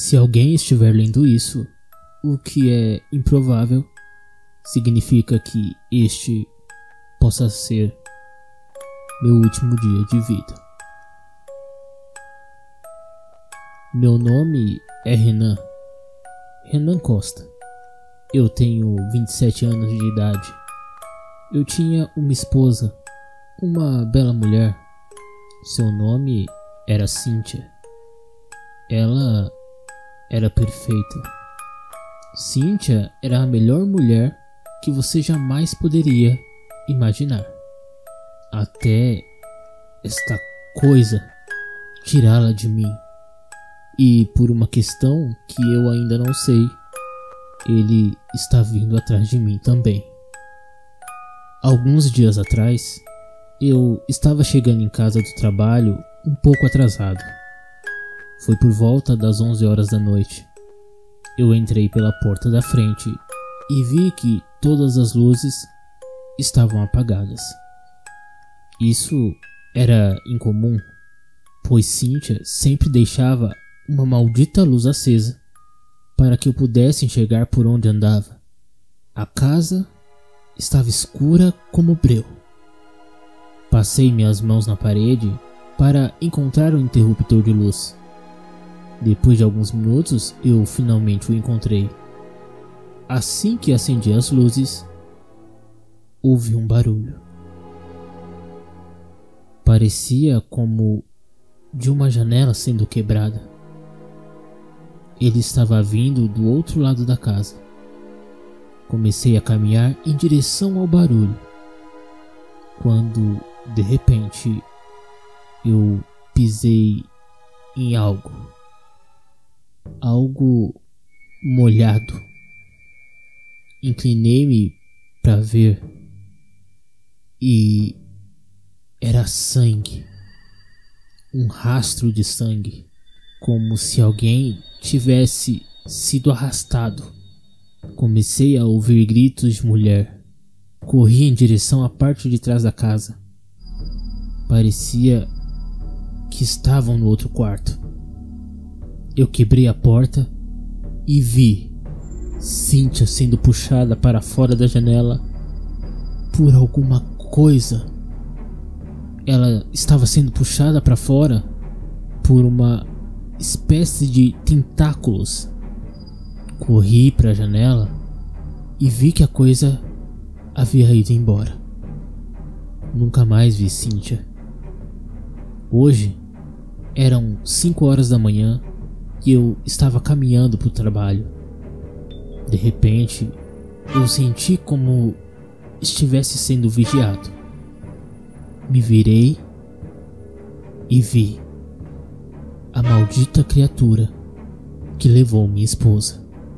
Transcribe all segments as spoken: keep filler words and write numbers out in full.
Se alguém estiver lendo isso, o que é improvável, significa que este possa ser meu último dia de vida. Meu nome é Renan, Renan Costa. Eu tenho vinte e sete anos de idade. Eu tinha uma esposa, uma bela mulher. Seu nome era Cíntia. Ela era perfeita. Cíntia era a melhor mulher que você jamais poderia imaginar. Até esta coisa tirá-la de mim. E por uma questão que eu ainda não sei, ele está vindo atrás de mim também. Alguns dias atrás, eu estava chegando em casa do trabalho um pouco atrasado. Foi por volta das onze horas da noite. Eu entrei pela porta da frente e vi que todas as luzes estavam apagadas. Isso era incomum, pois Cíntia sempre deixava uma maldita luz acesa para que eu pudesse enxergar por onde andava. A casa estava escura como breu. Passei minhas mãos na parede para encontrar o interruptor de luz. Depois de alguns minutos, eu finalmente o encontrei. Assim que acendi as luzes, houve um barulho. Parecia como de uma janela sendo quebrada. Ele estava vindo do outro lado da casa. Comecei a caminhar em direção ao barulho, quando, de repente, eu pisei em algo. Algo molhado. Inclinei-me para ver e era sangue. Um rastro de sangue, como se alguém tivesse sido arrastado. Comecei a ouvir gritos de mulher. Corri em direção à parte de trás da casa. Parecia que estavam no outro quarto. Eu quebrei a porta e vi Cíntia sendo puxada para fora da janela por alguma coisa. Ela estava sendo puxada para fora por uma espécie de tentáculos. Corri para a janela e vi que a coisa havia ido embora. Nunca mais vi Cíntia. Hoje eram cinco horas da manhã e eu estava caminhando para o trabalho. De repente, eu senti como estivesse sendo vigiado. Me virei e vi a maldita criatura que levou minha esposa.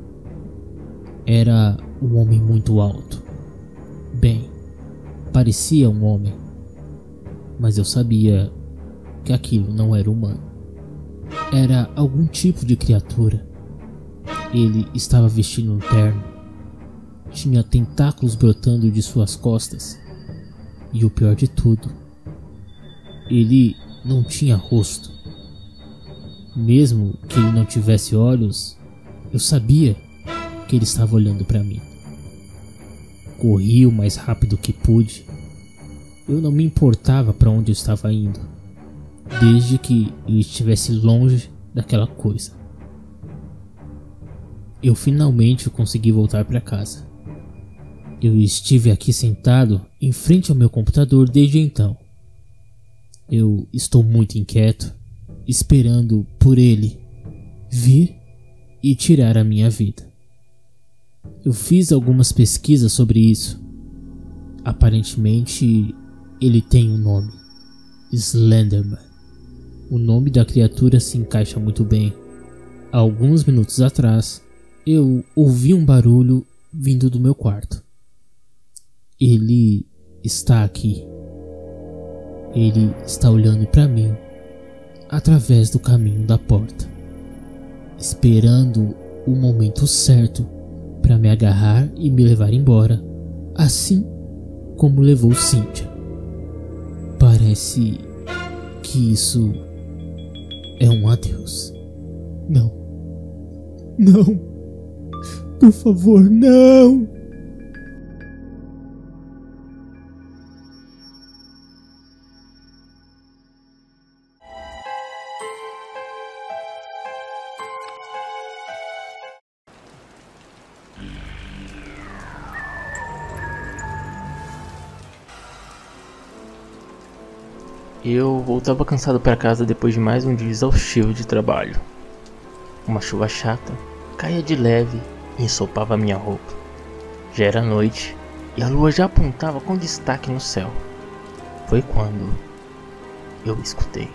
Era um homem muito alto. Bem, parecia um homem, mas eu sabia que aquilo não era humano. Era algum tipo de criatura. Ele estava vestindo um terno. Tinha tentáculos brotando de suas costas. E o pior de tudo, ele não tinha rosto. Mesmo que ele não tivesse olhos, eu sabia que ele estava olhando para mim. Corri o mais rápido que pude. Eu não me importava para onde eu estava indo, desde que eu estivesse longe daquela coisa. Eu finalmente consegui voltar para casa. Eu estive aqui sentado em frente ao meu computador desde então. Eu estou muito inquieto, esperando por ele vir e tirar a minha vida. Eu fiz algumas pesquisas sobre isso. Aparentemente, ele tem um nome: Slenderman. O nome da criatura se encaixa muito bem. Há alguns minutos atrás, eu ouvi um barulho vindo do meu quarto. Ele está aqui. Ele está olhando para mim através do caminho da porta, esperando o momento certo para me agarrar e me levar embora, assim como levou Cíntia. Parece que isso é um adeus. Não, Não. Por favor, não. Eu voltava cansado para casa depois de mais um dia exaustivo de trabalho. Uma chuva chata caía de leve e ensopava minha roupa. Já era noite e a lua já apontava com destaque no céu. Foi quando eu escutei: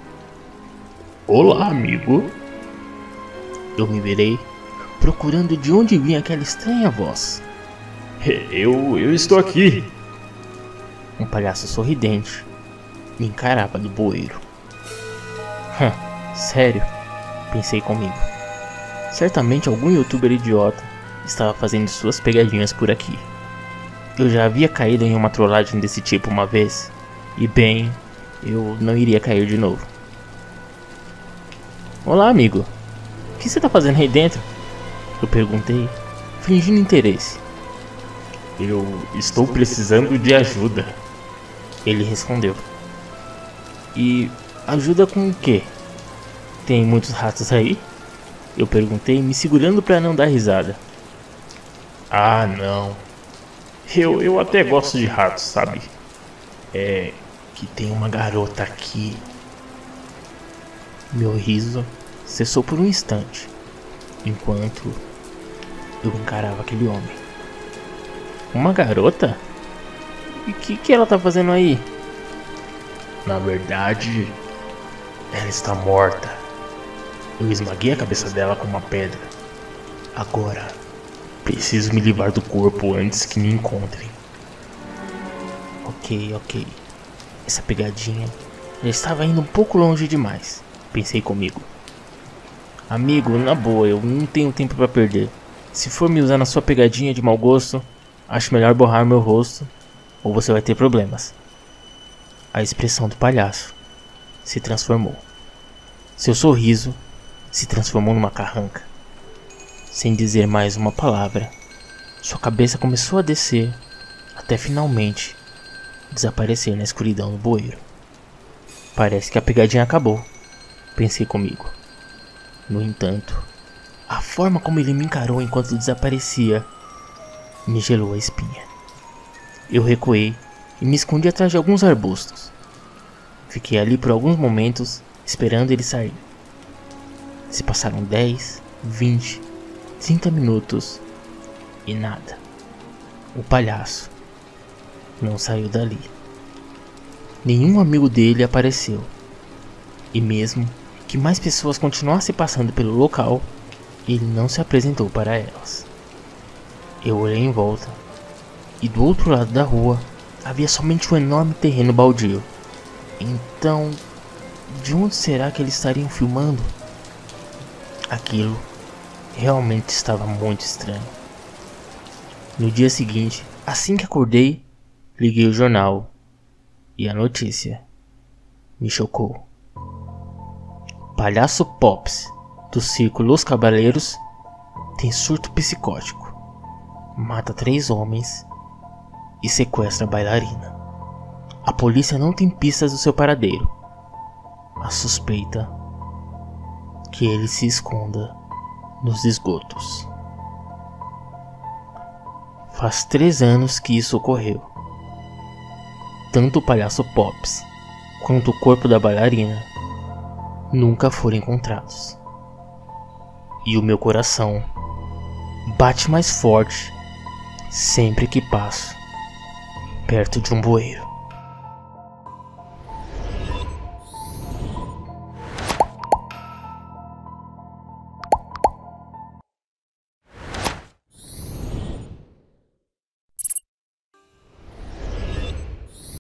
"Olá, amigo." Eu me virei, procurando de onde vinha aquela estranha voz. Eu, eu estou aqui." Um palhaço sorridente me encarava do bueiro. Hum, sério? Pensei comigo. Certamente algum youtuber idiota estava fazendo suas pegadinhas por aqui. Eu já havia caído em uma trollagem desse tipo uma vez, e bem, eu não iria cair de novo. "Olá, amigo. O que você está fazendo aí dentro?" Eu perguntei, fingindo interesse. "Eu estou precisando de ajuda." Ele respondeu. "E ajuda com o quê? Tem muitos ratos aí?" Eu perguntei, me segurando para não dar risada. "Ah, não. Eu, eu até gosto de ratos, sabe? É que tem uma garota aqui." Meu riso cessou por um instante, enquanto eu encarava aquele homem. "Uma garota? E o que, que ela tá fazendo aí?" "Na verdade, ela está morta. Eu esmaguei a cabeça dela com uma pedra. Agora, preciso me livrar do corpo antes que me encontrem." Ok, ok. Essa pegadinha já estava indo um pouco longe demais, pensei comigo. "Amigo, na boa, eu não tenho tempo para perder. Se for me usar na sua pegadinha de mau gosto, acho melhor borrar meu rosto, ou você vai ter problemas." A expressão do palhaço se transformou. Seu sorriso se transformou numa carranca. Sem dizer mais uma palavra, sua cabeça começou a descer até finalmente desaparecer na escuridão do bueiro. Parece que a pegadinha acabou, pensei comigo. No entanto, a forma como ele me encarou enquanto desaparecia me gelou a espinha. Eu recuei e me escondi atrás de alguns arbustos. Fiquei ali por alguns momentos, esperando ele sair. Se passaram dez, vinte, trinta minutos e nada. O palhaço não saiu dali. Nenhum amigo dele apareceu. E mesmo que mais pessoas continuassem passando pelo local, ele não se apresentou para elas. Eu olhei em volta e do outro lado da rua havia somente um enorme terreno baldio. Então, de onde será que eles estariam filmando? Aquilo realmente estava muito estranho. No dia seguinte, assim que acordei, liguei o jornal e a notícia me chocou. Palhaço Pops, do circo Los Cabaleiros, tem surto psicótico, mata três homens e sequestra a bailarina. A polícia não tem pistas do seu paradeiro. A suspeita que ele se esconda nos esgotos. Faz três anos que isso ocorreu. Tanto o palhaço Pops quanto o corpo da bailarina nunca foram encontrados. E o meu coração bate mais forte sempre que passo perto de um bueiro.